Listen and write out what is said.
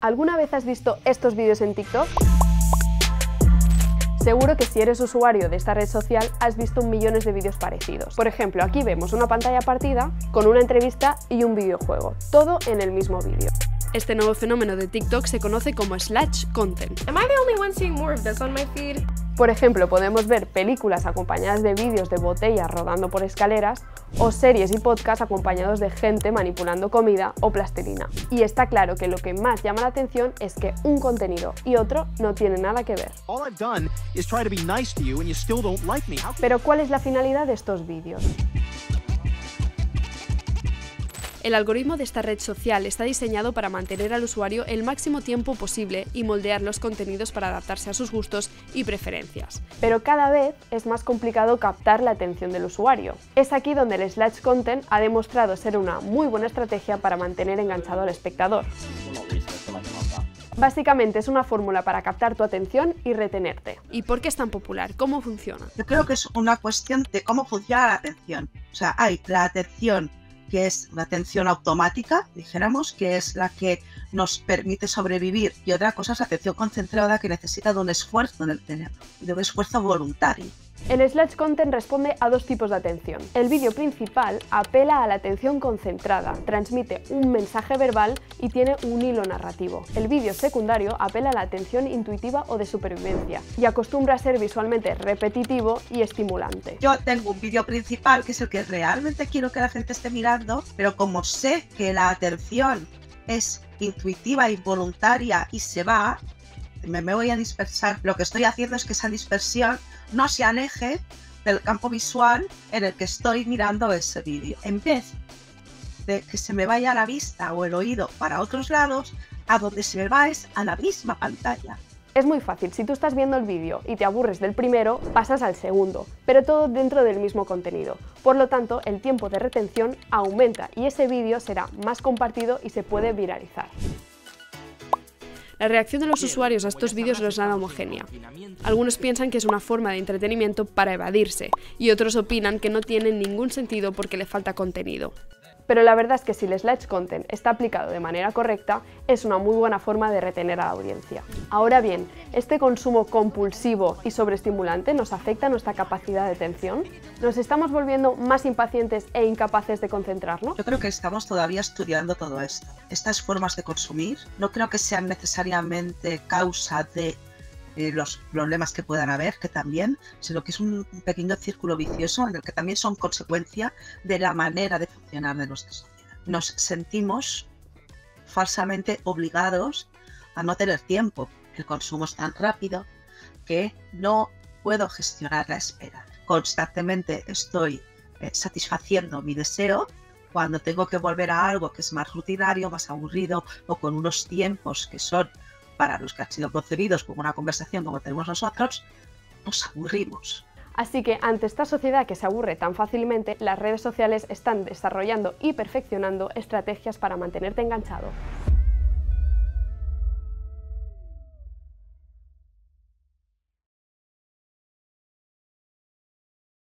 ¿Alguna vez has visto estos vídeos en TikTok? Seguro que si eres usuario de esta red social has visto millones de vídeos parecidos. Por ejemplo, aquí vemos una pantalla partida con una entrevista y un videojuego, todo en el mismo vídeo. Este nuevo fenómeno de TikTok se conoce como slash content. Am I the only one seeing more of this on my feed? Por ejemplo, podemos ver películas acompañadas de vídeos de botellas rodando por escaleras o series y podcasts acompañados de gente manipulando comida o plastilina. Y está claro que lo que más llama la atención es que un contenido y otro no tienen nada que ver. Pero ¿cuál es la finalidad de estos vídeos? El algoritmo de esta red social está diseñado para mantener al usuario el máximo tiempo posible y moldear los contenidos para adaptarse a sus gustos y preferencias. Pero cada vez es más complicado captar la atención del usuario. Es aquí donde el slash content ha demostrado ser una muy buena estrategia para mantener enganchado al espectador. Básicamente es una fórmula para captar tu atención y retenerte. ¿Y por qué es tan popular? ¿Cómo funciona? Yo creo que es una cuestión de cómo funciona la atención. O sea, hay la atención que es la atención automática, dijéramos, que es la que nos permite sobrevivir, y otra cosa es la atención concentrada, que necesita de un esfuerzo en el cerebro, de un esfuerzo voluntario. El slash content responde a dos tipos de atención. El vídeo principal apela a la atención concentrada, transmite un mensaje verbal y tiene un hilo narrativo. El vídeo secundario apela a la atención intuitiva o de supervivencia y acostumbra a ser visualmente repetitivo y estimulante. Yo tengo un vídeo principal que es el que realmente quiero que la gente esté mirando, pero como sé que la atención es intuitiva y voluntaria y se va, me voy a dispersar. Lo que estoy haciendo es que esa dispersión no se aleje del campo visual en el que estoy mirando ese vídeo. En vez de que se me vaya la vista o el oído para otros lados, a donde se me va es a la misma pantalla. Es muy fácil, si tú estás viendo el vídeo y te aburres del primero, pasas al segundo, pero todo dentro del mismo contenido. Por lo tanto, el tiempo de retención aumenta y ese vídeo será más compartido y se puede viralizar. La reacción de los usuarios a estos vídeos no es nada homogénea. Algunos piensan que es una forma de entretenimiento para evadirse y otros opinan que no tiene ningún sentido porque le falta contenido. Pero la verdad es que si el slash content está aplicado de manera correcta, es una muy buena forma de retener a la audiencia. Ahora bien, ¿este consumo compulsivo y sobreestimulante nos afecta nuestra capacidad de atención? ¿Nos estamos volviendo más impacientes e incapaces de concentrarnos? Yo creo que estamos todavía estudiando todo esto. Estas formas de consumir no creo que sean necesariamente causa de los problemas que puedan haber, que también, sino que es un pequeño círculo vicioso en el que también son consecuencia de la manera de funcionar de nuestra sociedad. Nos sentimos falsamente obligados a no tener tiempo. El consumo es tan rápido que no puedo gestionar la espera. Constantemente estoy satisfaciendo mi deseo cuando tengo que volver a algo que es más rutinario, más aburrido o con unos tiempos que son para los que han sido concebidos como una conversación como tenemos nosotros, nos aburrimos. Así que ante esta sociedad que se aburre tan fácilmente, las redes sociales están desarrollando y perfeccionando estrategias para mantenerte enganchado.